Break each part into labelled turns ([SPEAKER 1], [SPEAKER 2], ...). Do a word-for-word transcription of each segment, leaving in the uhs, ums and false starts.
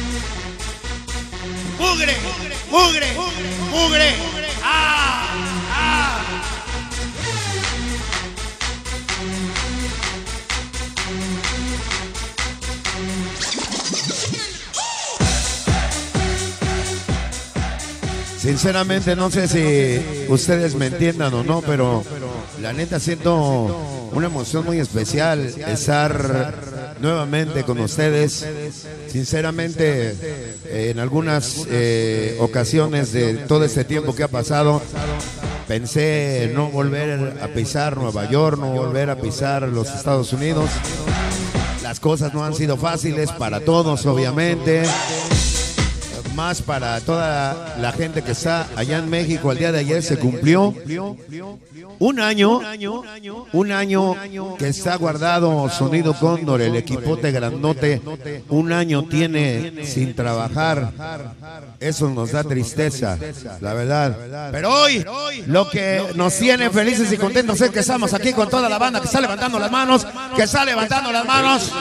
[SPEAKER 1] Mugre, mugre, mugre. Ah, ah.
[SPEAKER 2] Sinceramente no sé si ustedes me entiendan o no, pero la neta siento una emoción muy especial estar nuevamente con ustedes. Sinceramente, en algunas eh, ocasiones de todo este tiempo que ha pasado, pensé no volver a pisar Nueva York, no volver a pisar los Estados Unidos. Las cosas no han sido fáciles para todos, obviamente. Más para toda la gente que está allá en México. El día de ayer se cumplió un año, un año que está guardado Sonido Cóndor, el equipote grandote. Un año tiene sin trabajar. Eso nos da tristeza, la verdad. Pero hoy lo que nos tiene felices y contentos es que estamos aquí con toda la banda que está levantando las manos, que está levantando las manos.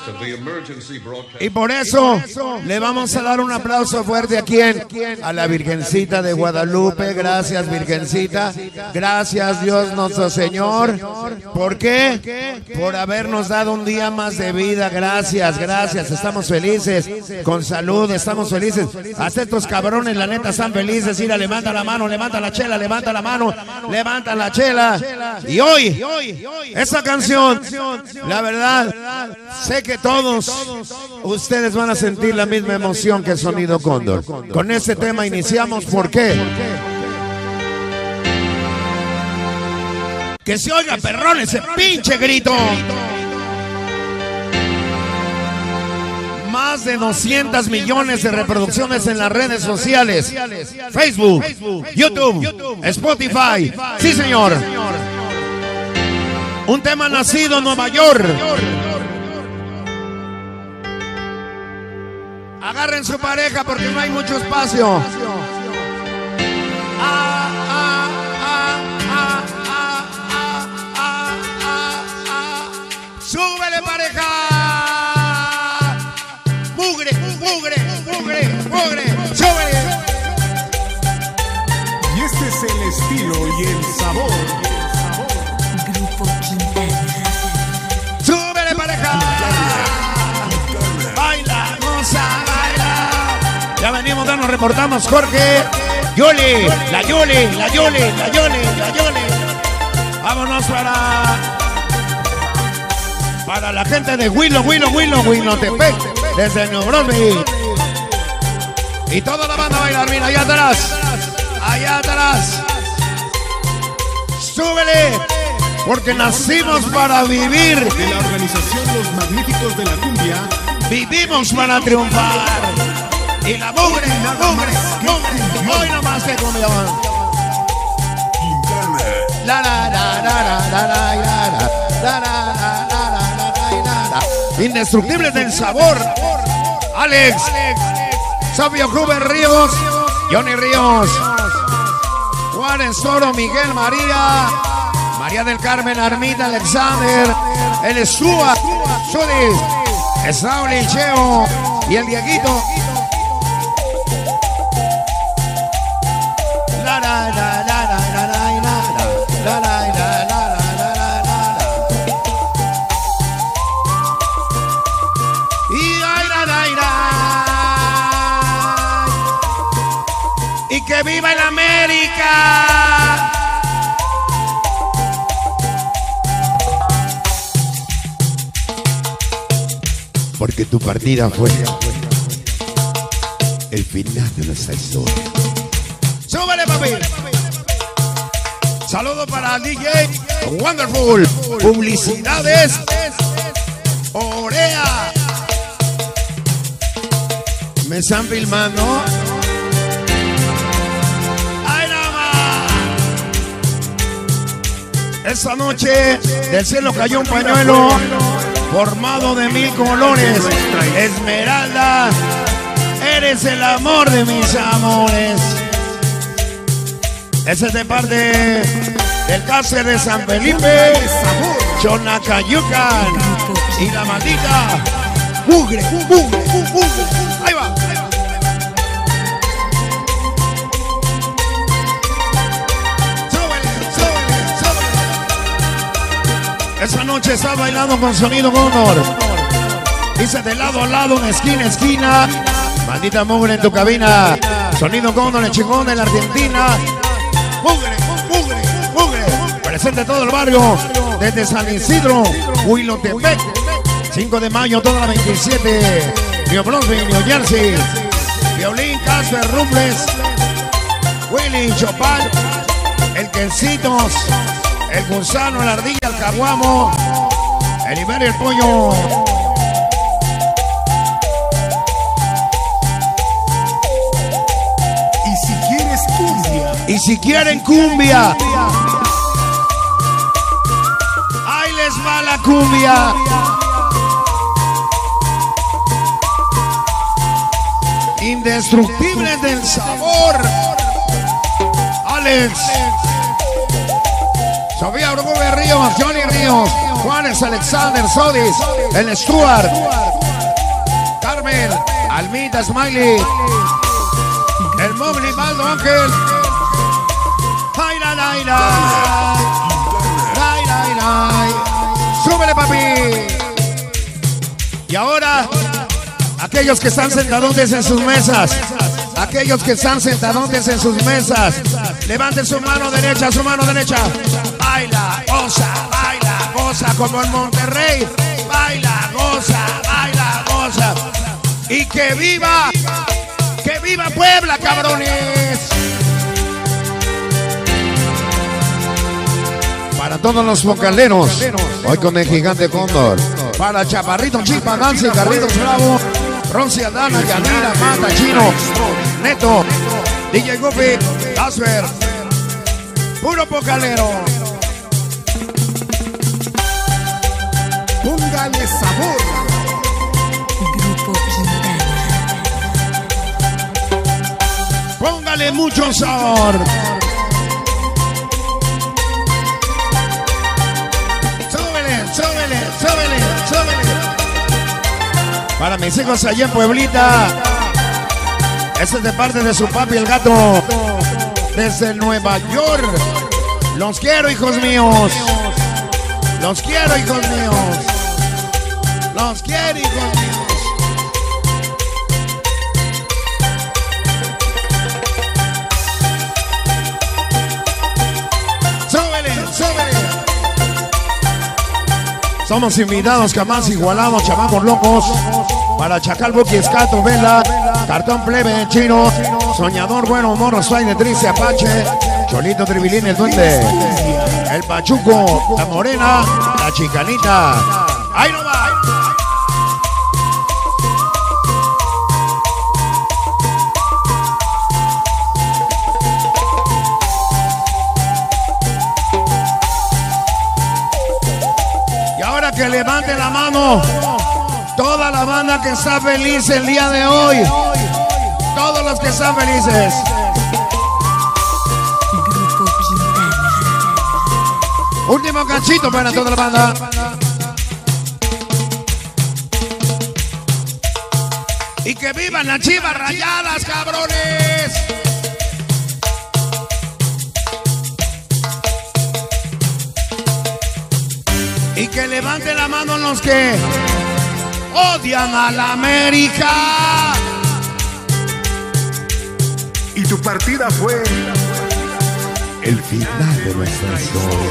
[SPEAKER 2] Y por eso le vamos a dar un aplauso fuerte a quien, a la Virgencita de Guadalupe. Gracias, Virgencita. Gracias, Dios nuestro Señor. ¿Por qué? Por habernos dado un día más de vida. Gracias, gracias. Estamos felices, con salud, estamos felices. Hasta estos cabrones, la neta, están felices. Mira, levanta la mano, levanta la chela, levanta la mano, levanta la chela. Y hoy, esta canción, la verdad, sé que todos ustedes van a sentir la misma emoción que Sonido Cóndor. Con este tema iniciamos. ¿Por qué? Que se oiga, perrón, ese pinche grito. Más de doscientos millones de reproducciones en las redes sociales. Facebook, YouTube, Spotify. Sí, señor. Un tema nacido en Nueva York. Agarren su pareja porque no hay mucho espacio. Ah, ah, ah, ah, ah, ah, ah, ah, ah. ¡Súbele, pareja! ¡Mugre, mugre, mugre, mugre! ¡Súbele!
[SPEAKER 3] Y este es el estilo y el sabor.
[SPEAKER 4] Grupo Quintana.
[SPEAKER 1] ¡Súbele, pareja! ¡Baila, goza! Ya venimos, ya nos reportamos, Jorge. Yole, la Yole, la Yole, la Yole, la Yole. Vámonos para para la gente de Huilo, Huilo, Huilo, Huilotepec, desde New Brunswick. Y toda la banda a bailar, mira, allá atrás, allá atrás. Súbele, porque nacimos para vivir.
[SPEAKER 3] De la organización Los Magníficos de la Cumbia.
[SPEAKER 1] Vivimos para triunfar. Y la mugre, la mugre, mugre, hoy nomás que cumbia. La la la la la la la la la la la la. Indestructibles del sabor. Alex, Sabio Rubén Ríos, Johnny Ríos, Juárez Toro, Miguel María, María del Carmen, Armida Alexander, el Esúa, Sudis, Sauli Cheo y el Dieguito. La la la la la la la la la la la la la. Y ay la la la. Y que viva el América.
[SPEAKER 2] Porque tu partida fue el final de nuestra historia.
[SPEAKER 1] ¡Súbele, papi! Saludo para D J Wonderful. Publicidades Orea. Me están filmando. ¡Ay, nada más! Esta noche del cielo cayó un pañuelo formado de mil colores. Esmeralda, eres el amor de mis amores. Ese es de parte del cárcel de San Felipe, Chonacayucan y la maldita Mugre, mugre, mugre. Ahí va. bailando con sonido Cóndor. Dice de lado a lado, en esquina a esquina. Maldita mugre en tu cabina. Sonido Cóndor, el chingón de la Argentina. Mugre, mugre, mugre. Presente todo el barrio. Desde San Isidro, Huilotepec. cinco de mayo, toda la veintisiete. New Brunswick, New Jersey. Violín, Casper, Rufles. Willy, Chopin. El Quencitos. El Gusano, la Ardilla, el Caguamo. El Iberio, el Pollo. Y si quieren cumbia, ahí les va la cumbia. Indestructibles del sabor. Alex, Sofía Urgube Ríos, Johnny Ríos, Juanes, Alexander Sodis, el Stuart, Carmen, Almita Smiley, el Mowgli, Baldo Ángel. Ay, ay, ay, ay, ay, ay. Súbele, papi. Y ahora, aquellos que están sentadotes en sus mesas, aquellos que están sentadotes en sus mesas, levanten su mano derecha, su mano derecha. Baila, goza, baila, goza como en Monterrey. Baila, goza, baila, goza. Y que viva, que viva Puebla, cabrones. Para todos los vocaleros, hoy con el gigante Cóndor. Para Chaparrito, Chipa, Nancy, Carlitos Bravo, Ronci, Adana, Yanira, Mata, Chino, Neto, D J Goofy, Casper, puro vocalero.
[SPEAKER 3] Póngale sabor.
[SPEAKER 4] Grupo Quintana.
[SPEAKER 1] Póngale mucho sabor. Súbele, súbele, súbele. Para mis hijos allá en Pueblita. Este es de parte de su papi el gato. Desde Nueva York. Los quiero, hijos míos. Los quiero, hijos míos. Los quiero, hijos míos. Súbele, súbele. Somos invitados, jamás igualados, chamacos locos. Para Chacal, Buki, Escato, Vela, Cartón Plebe, Chino, Soñador, Bueno, Morro, Suay, de Trice, Apache, Cholito, Tribilín, el Duende, el Pachuco, la Morena, la Chicanita. ¡Ahí no va! Que levante la mano toda la banda que está feliz el día de hoy. Todos los que están felices.
[SPEAKER 4] Grupo Quintana.
[SPEAKER 1] Último cachito para toda la banda. Y que vivan las Chivas Rayadas, cabrones. Y que levanten la mano los que odian a la América.
[SPEAKER 3] Y tu partida fue
[SPEAKER 2] El final de nuestra historia.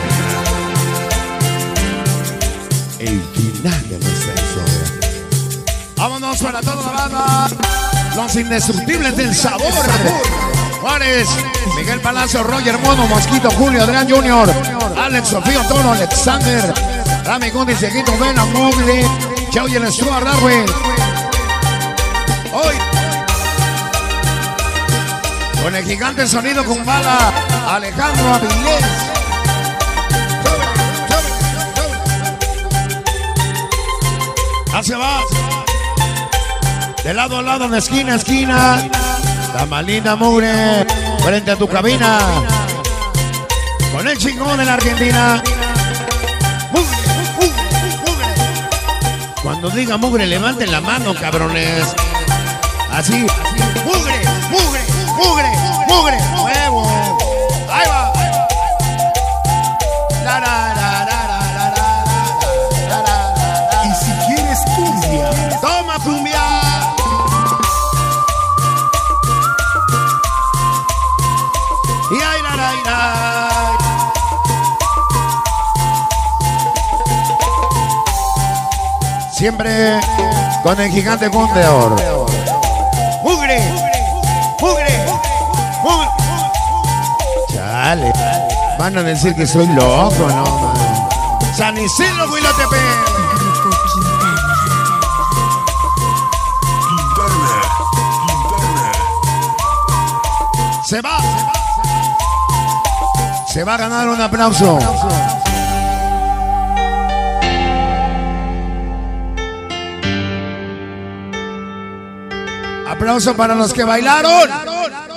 [SPEAKER 2] El final de nuestra historia.
[SPEAKER 1] Vámonos para toda la banda. Los indestructibles del sabor. Juárez, Miguel Palacio, Roger Mono, Mosquito, Julio, Adrián junior, Alex, Sofío, Toro, Alexander, Rami Gundi, Seguito, Vena, Mowgli, Chau y el Stuart Darwin. Hoy, con el gigante sonido con bala, Alejandro Avilés. Ya se va. De lado a lado, de esquina a esquina. Tamalina Mugre, frente a tu cabina. Con el chingón de la Argentina. Mugre, mugre, mugre. Cuando diga mugre, levanten la mano, cabrones. Así, así. Mugre, mugre, mugre, mugre. Huevo. Ahí va. La, la, la, la, la, la, la, la, la. Siempre con el gigante Condor. ¡Mugre! ¡Mugre! ¡Mugre!
[SPEAKER 2] Chale. Van a decir que soy loco, ¿no? Man?
[SPEAKER 1] San Isidro, Huilotepec.
[SPEAKER 4] Grupo Quintana.
[SPEAKER 3] Quintana. Quintana.
[SPEAKER 1] Se va. Se va a ganar un aplauso. Aplauso para los que bailaron.